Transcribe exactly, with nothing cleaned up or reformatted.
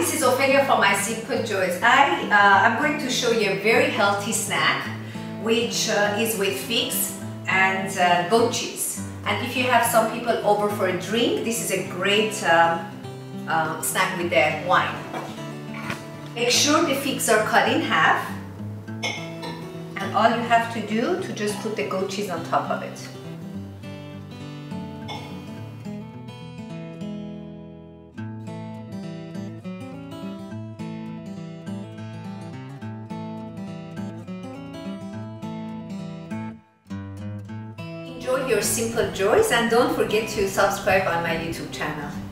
this is Ophelia from My Simple Joys. I, uh, I'm going to show you a very healthy snack which uh, is with figs and uh, goat cheese. And if you have some people over for a drink, this is a great um, uh, snack with the wine. Make sure the figs are cut in half, and all you have to do to just put the goat cheese on top of it. Enjoy your simple joys and don't forget to subscribe on my YouTube channel.